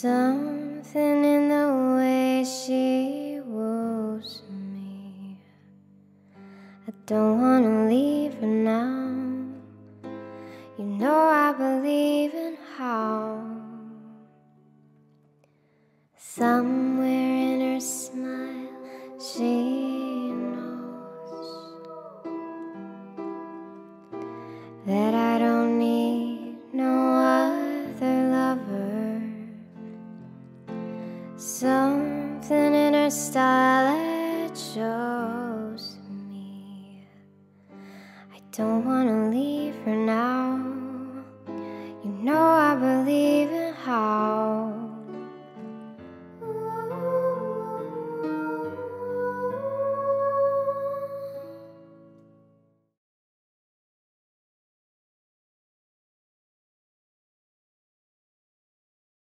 Something in the way she woos me. I don't wanna leave her now. You know I believe in how. Somewhere in her smile she knows that I don't need no other lover. Something in her style that shows me I don't wanna